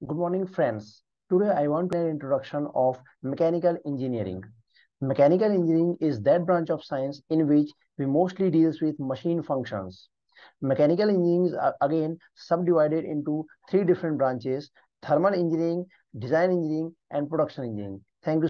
Good morning, friends. Today I want to an introduction of mechanical engineering. Mechanical engineering is that branch of science in which we mostly deals with machine functions. Mechanical engineering is again subdivided into three different branches: thermal engineering, design engineering, and production engineering. Thank you